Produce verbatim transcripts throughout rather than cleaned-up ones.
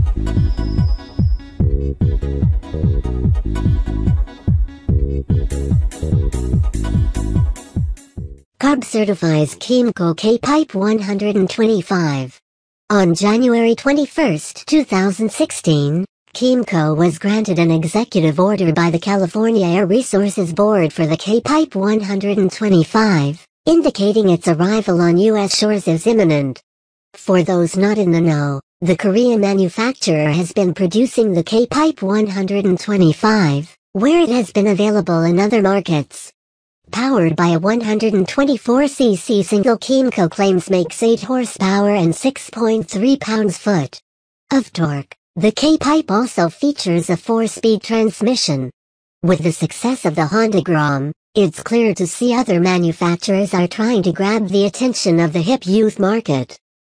CARB certifies KYMCO K-Pipe one twenty-five. On January twenty-first, two thousand sixteen, KYMCO was granted an executive order by the California Air Resources Board for the K-Pipe one twenty-five, indicating its arrival on U S shores is imminent. For those not in the know, the Korean manufacturer has been producing the K-Pipe one twenty-five, where it has been available in other markets. Powered by a one hundred twenty-four c c single, KYMCO claims makes eight horsepower and six point three pounds-foot of torque. The K-Pipe also features a four-speed transmission. With the success of the Honda Grom, it's clear to see other manufacturers are trying to grab the attention of the hip youth market.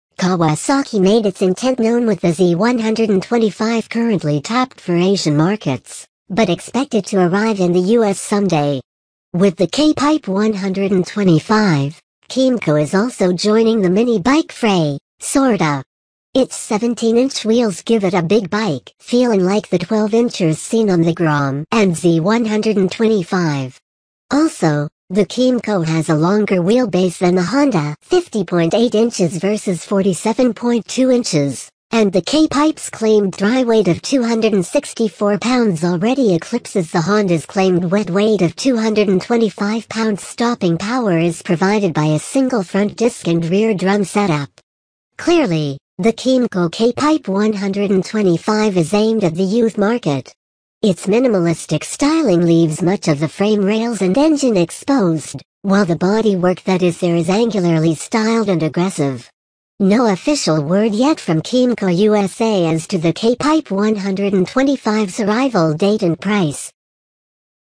Kawasaki made its intent known with the Z one twenty-five, currently tapped for Asian markets, but expected to arrive in the U S someday. With the K-Pipe one twenty-five, KYMCO is also joining the mini bike fray, sorta. Its seventeen inch wheels give it a big bike, feeling like the twelve inchers seen on the Grom and Z one twenty-five. Also, the KYMCO has a longer wheelbase than the Honda, fifty point eight inches versus forty-seven point two inches. And the K-Pipe's claimed dry weight of two hundred sixty-four pounds already eclipses the Honda's claimed wet weight of two hundred twenty-five pounds. Stopping power is provided by a single front disc and rear drum setup. Clearly, the KYMCO K-Pipe one twenty-five is aimed at the youth market. Its minimalistic styling leaves much of the frame rails and engine exposed, while the bodywork that is there is angularly styled and aggressive. No official word yet from KYMCO U S A as to the K-Pipe one twenty-five's arrival date and price,